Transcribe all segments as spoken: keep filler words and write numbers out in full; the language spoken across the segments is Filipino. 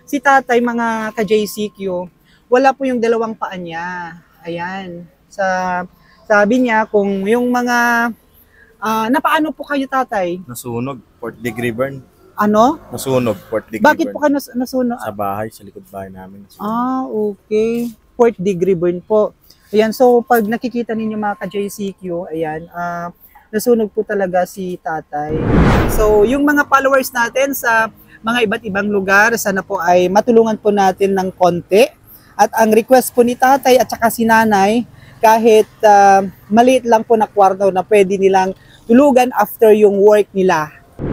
si tatay, mga ka-J C Q, wala po yung dalawang paa niya. Ayan. Sa, sabi niya kung yung mga, ah, napaano po kayo tatay? Nasunog, fourth degree burn. Ano? Nasunog, fourth degree Bakit burn. po kayo nas nasunog? Sa bahay, sa likod bahay namin. Nasunog. Ah, okay. Fourth degree burn po. Ayan, so pag nakikita ninyo mga ka-J C Q, ayan, ah, nasunog po talaga si tatay. So, yung mga followers natin sa mga iba't ibang lugar, sana po ay matulungan po natin ng konti. At ang request po ni tatay at saka si nanay, kahit uh, maliit lang po na kwarto na pwede nilang tulugan after yung work nila.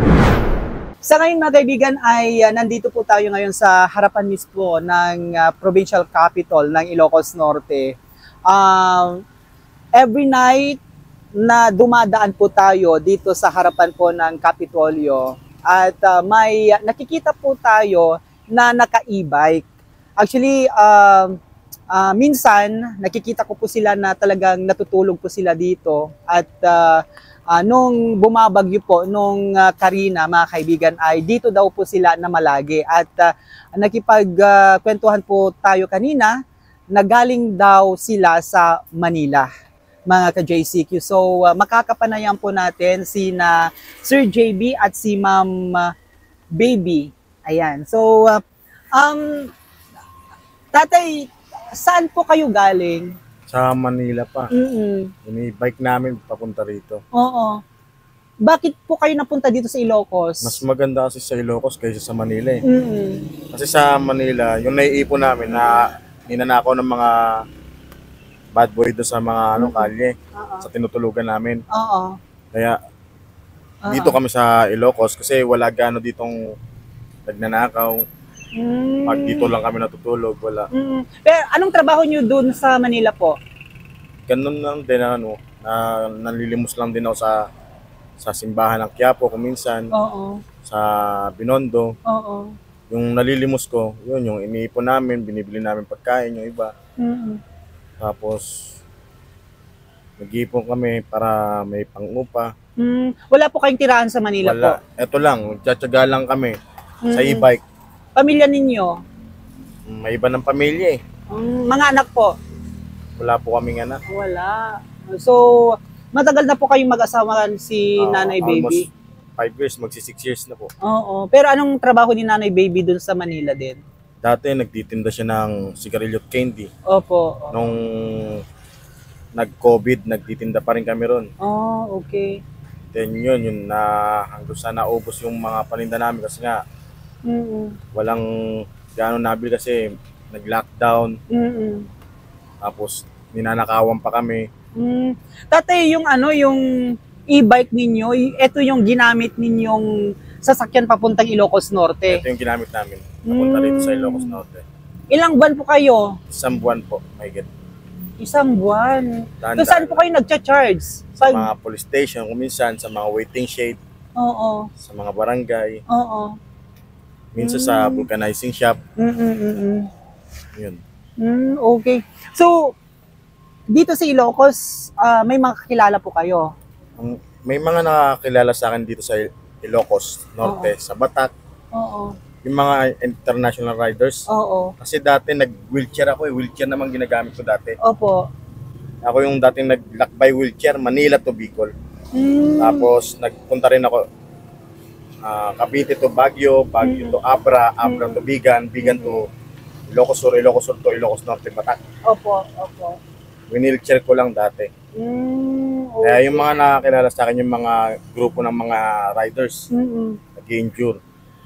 Sa ngayon mga kaibigan ay uh, nandito po tayo ngayon sa harapan mismo ng uh, provincial capital ng Ilocos Norte. Um, every night na dumadaan po tayo dito sa harapan po ng Kapitolyo at uh, may uh, nakikita po tayo na naka-e-bike. Actually, uh, uh, minsan nakikita ko po sila na talagang natutulog po sila dito at uh, uh, nung bumabagyo po, nung uh, Karina mga kaibigan ay dito daw po sila na malagi at uh, nakipagkwentuhan uh, po tayo kanina na galing daw sila sa Manila, mga ka-J C Q. So, uh, makakapanayan po natin si na Sir J B at si Ma'am uh, Baby. Ayan. So, uh, um, tatay, saan po kayo galing? Sa Manila pa. Mm-mm. Ini-bike namin papunta rito. Oo. Bakit po kayo napunta dito sa Ilocos? Mas maganda kasi sa Ilocos kaysa sa Manila eh. Mm-mm. Kasi sa Manila, yung naiipon namin na ninanakaw ng mga bad boy doon sa mga ano, kalye, Oo. sa tinutulugan namin. Oo. Kaya Oo. dito kami sa Ilocos kasi wala gaano ditong nagnanakaw. Mm. Pag dito lang kami natutulog, wala. Mm. Pero anong trabaho nyo dun sa Manila po? Ganun lang din ano, na nanlilimos lang din ako sa sa simbahan ng Quiapo kung minsan, Oo. sa Binondo. Oo. Yung nalilimos ko, yun yung iniipon namin, binibili namin pagkain, yung iba. Mm. Tapos nag-iipon kami para may pang-upa. Mm. Wala po kayong tirahan sa Manila Wala. po? Eto lang, tsatsaga lang kami sa Mm. e-bike. Pamilya ninyo? May iba ng pamilya eh. Mm. Mga anak po? Wala po kaming anak. Wala. So, matagal na po kayong mag-asawa si Uh, Nanay Baby? Almost five years, magsi-six years na po. Oo. Pero anong trabaho ni Nanay Baby dun sa Manila din? Dati nagtitinda siya ng sigarilyo at candy. Opo. Nung nag-COVID, nagtitinda pa rin kami ron. Oh, okay. Then yun, yun na hanggang sa naubos yung mga paninda namin kasi nga Mm-mm. walang gaano nabil kasi nag-lockdown. Mm-mm. Tapos ninanakawan pa kami. Mm. Tatay, yung ano, yung e-bike ninyo, y- ito yung ginamit ninyong sasakyan papuntang Ilocos Norte. Ito yung ginamit namin. Napunta rito sa Mm. Ilocos Norte. Ilang buwan po kayo? Isang buwan po, may get. Isang buwan. Dahan-dahan So, saan po kayo nagcha-charge? Sa Pag... mga police station, kung minsan sa mga waiting shed, Oo. sa mga barangay, Oo. minsan sa Mm. vulcanizing shop, Mm-mm-mm. yun. Mm, okay. So, dito sa Ilocos, ah, may mga kakilala po kayo? Ang- May mga nakakilala sa akin dito sa Ilocos Norte, sa Batak, Oo. yung mga international riders. Oo. Kasi dati nag-wheelchair ako eh, wheelchair naman ginagamit ko dati. Opo. Ako yung dating nag-lakbay wheelchair, Manila to Bicol. Mm. Tapos nagpunta rin ako ah, Cavite to Baguio, Baguio to Abra, Abra to Bigan, Bigan to Ilocos Sur, Ilocos Sur to Ilocos Norte, Batak. Opo. Opo. Wheelchair ko lang dati. Mm. Kaya yung mga nakakilala sa akin, yung mga grupo ng mga riders, Mm-mm. nag-endure.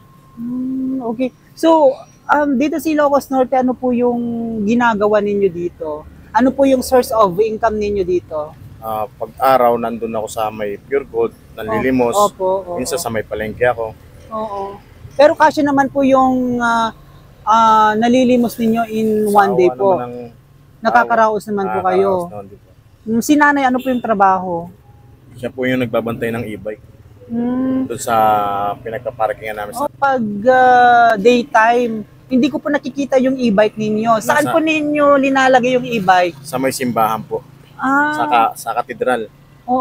Mm, okay. So, um, dito sa Ilocos Norte, ano po yung ginagawa ninyo dito? Ano po yung source of income ninyo dito? Ah, pag-araw, nandun ako sa may Pure Gold, nanlilimos. Opo, opo. Minsan sa may palengke ako. Oo. Pero kasi naman po yung ah, ah, nalilimos ninyo in one Sa day awa po. naman ng Nakakaraos naman po kayo. nakakaraos naman din po. Mm, Si nanay, ano po yung trabaho? Siya po yung nagbabantay ng e-bike Mm, doon sa pinagpaparkingan namin. oh, pag ah, daytime, hindi ko po nakikita yung e-bike ninyo. Saan Nasa- po ninyo linalagay yung e-bike? Sa may simbahan po, Ah, sa, ka, sa katedral. oo.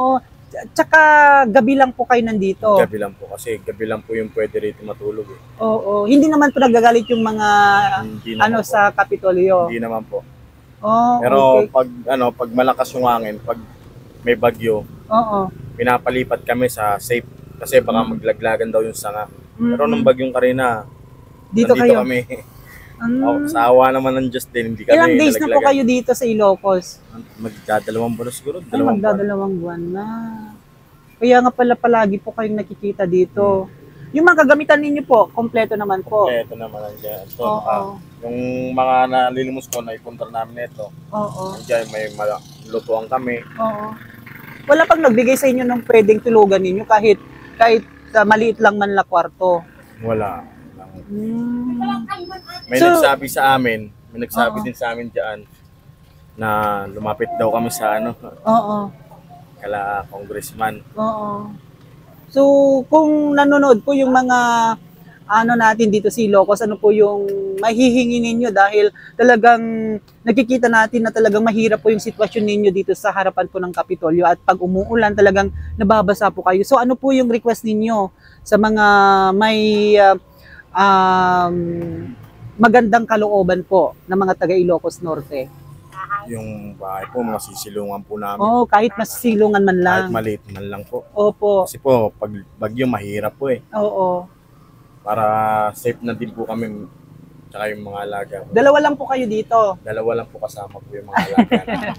Tsaka gabi lang po kayo nandito. Gabi lang po kasi gabi lang po yung pwede rito matulog eh. Oo, hindi naman po nagagalit yung mga Hindi naman ano po. sa Kapitolyo. Hindi naman po. Oh, Pero okay. pag ano, pag malakas yung hangin, pag may bagyo, Oo. pinapalipat kami sa safe kasi baka Mm. maglaglagan daw yung sanga. Mm-mm. Pero nung bagyong Karina, Dito nandito kayo. kami. Mm. Oh, sa awa naman ng Diyos din, hindi kami Ilang days na po nalaglagan. kayo dito sa Ilocos? Magdadalawang buwan na siguro. Ay, Dalawang buwan. magdadalawang buwan na. Kaya nga pala palagi po kayong nakikita dito. Yung mga kagamitan ninyo po, kompleto naman po. Kaya ito naman nandiyan. Ito, Oo. ah, yung mga nalilimos ko na ipunta namin ito. Oo. Nandiyan may mala- lutuan kami. Oo. Wala pang nagbigay sa inyo ng pwedeng tulugan ninyo kahit kahit ah, maliit lang man la kwarto. Wala. Hmm. May So- nagsabi sa amin, may nagsabi Oo. din sa amin diyan na lumapit daw kami sa ano, Oo. kala congressman. Oo. So, kung nanonood po yung mga ano natin dito si Ilocos, ano po yung mahihingi ninyo dahil talagang nakikita natin na talagang mahirap po yung sitwasyon ninyo dito sa harapan po ng Kapitolyo at pag umuulan talagang nababasa po kayo. So, ano po yung request ninyo sa mga may uh, um, magandang kalooban po ng mga taga Ilocos Norte? Yung bahay po, masisilungan po namin. Oh, kahit mas silungan man lang. Kahit maliit man lang po. Opo. Kasi po, pag bagyo, mahirap po eh. Oo. Para safe na din po kami, tsaka yung mga alaga. Dalawa lang po kayo dito. Dalawa lang po kasama po yung mga alaga.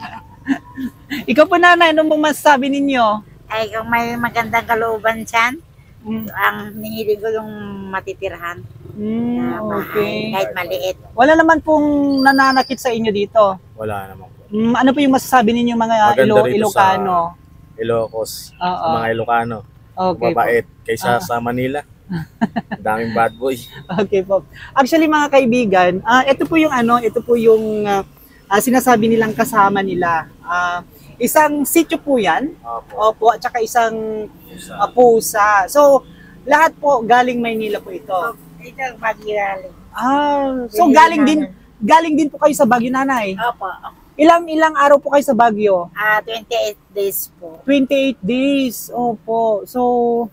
Ikaw po nanay, anong pong masasabi ninyo? Ay, kung may magandang kalooban dyan, Mm. ang hinili ko yung matitirhan Mm, na bahay, okay. kahit maliit. Wala naman pong nananakit sa inyo dito. Wala naman po. Mm, ano po yung masasabi ninyo mga Maganda Ilo rito Ilocano? Ilocos, Oo. sa mga Ilocano. Okay po. Mabait. Kaysa Ah. sa Manila. Ang daming bad boy. Okay po. Actually mga kaibigan, ah ito po yung ano, ito po yung ah, ah, sinasabi nilang kasama nila. Ah, isang sitio po 'yan. Opo. Opo, at saka isang Sa- ah, pusa. So, lahat po galing Maynila po ito. Ito, magigaling. Ah, so galing din galing din po kayo sa Baguio, nanay. Opo. Ilang ilang araw po kayo sa Baguio? Ah, twenty-eight days po. twenty-eight days. Opo. So,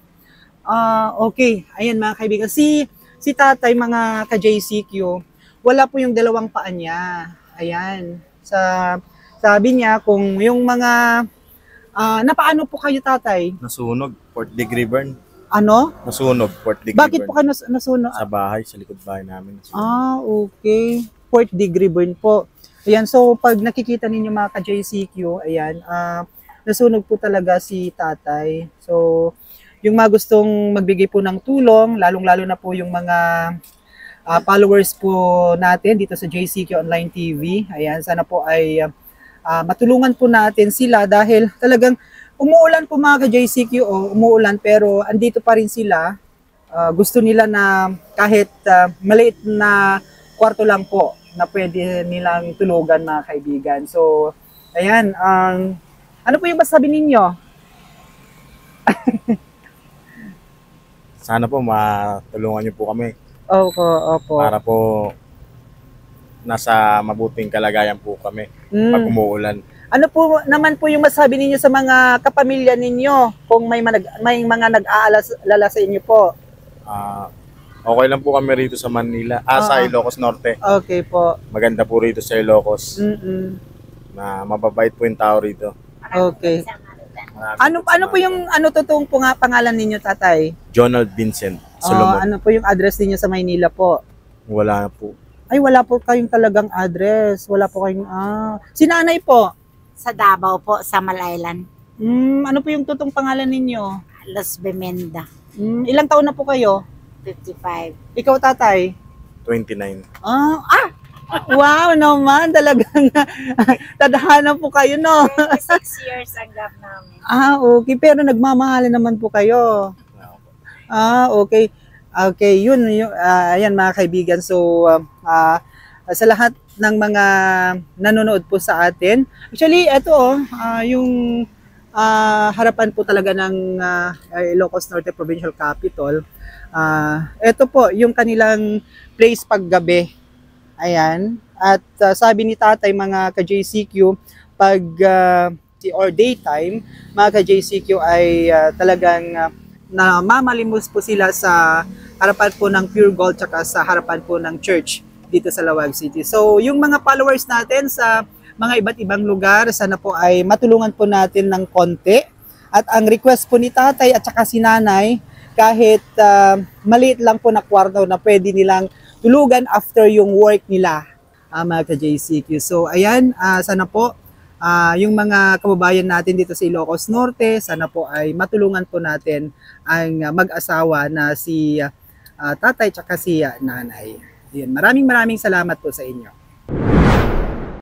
ah okay. Ayan mga kaibigan. Si, si tatay, mga ka-J C Q, wala po yung dalawang paa niya. Ayan. Sa, sabi niya kung yung mga, ah napaano po kayo tatay? Nasunog, fourth degree burn. Ano? Nasunog, fourth degree Bakit burn. po kayo nas- nasunog? Sa bahay, sa likod bahay namin. Ah, okay. Fourth degree burn po. Ayan, so pag nakikita ninyo mga ka-J C Q, ayan, ah nasunog po talaga si tatay. So, yung mga gustong magbigay po ng tulong, lalong-lalo na po yung mga ah, followers po natin dito sa J C Q Online T V. Ayan, sana po ay ah, matulungan po natin sila dahil talagang umuulan po mga ka-J C Q, o umuulan pero andito pa rin sila. Ah, gusto nila na kahit ah, maliit na kwarto lang po na pwede nilang tulugan mga kaibigan. So, ayan, ang ano po yung masasabi ninyo? Sana po matulungan niyo po kami Opo, opo. para po nasa mabuting kalagayan po kami pag Mm. umuulan. Ano po naman po yung masasabi ninyo sa mga kapamilya ninyo kung may, manag, may mga nag-aalala sa inyo po? Ah, okay lang po kami rito sa Manila. Ah, sa Ah. Ilocos Norte. Okay po. Maganda po rito sa Ilocos. Mm-mm. Na mababait po yung tao rito. Okay. Marami Ano po ano po sa- yung ano totoong po nga pangalan ninyo, tatay? Donald Vincent Ah, Solomon. ano po yung address ninyo sa Maynila po? Wala na po. Ay, wala po kayong talagang address. Wala po kayong ah. Si nanay po. Sa Davao po, sa Malaylan. Mm, ano po yung totoong pangalan ninyo? Los Bemenda. Mm, ilang taon na po kayo? fifty-five. Ikaw, tatay? twenty-nine. Ah, ah! Wow naman, talagang tadhana po kayo, no? twenty-six years ang gap namin. Ah, okay. Pero nagmamahalan naman po kayo. Ah, okay. Okay, yun. yun ah, ayan mga kaibigan. So, ah, ah, sa lahat ng mga nanonood po sa atin. Actually, ito oh, ah, yung ah, harapan po talaga ng ah, Ilocos Norte Provincial Capital. Ah, ito po, yung kanilang place paggabi. Ayan. At ah, sabi ni tatay mga ka-J C Q, pag ah, or daytime, mga ka-J C Q ay ah, talagang ah, namamalimos po sila sa harapan po ng Pure Gold tsaka sa harapan po ng church dito sa Lawag City. So yung mga followers natin sa mga iba't ibang lugar, sana po ay matulungan po natin ng konti. At ang request po ni tatay at saka si nanay, kahit ah, maliit lang po na kwarto na pwede nilang tulugan after yung work nila, ah, mga ka-J C Q. So ayan, ah, sana po Ah, yung mga kababayan natin dito sa Ilocos Norte, sana po ay matulungan po natin ang ah, mag-asawa na si ah, tatay tsaka si ah, nanay. Yun, maraming maraming salamat po sa inyo.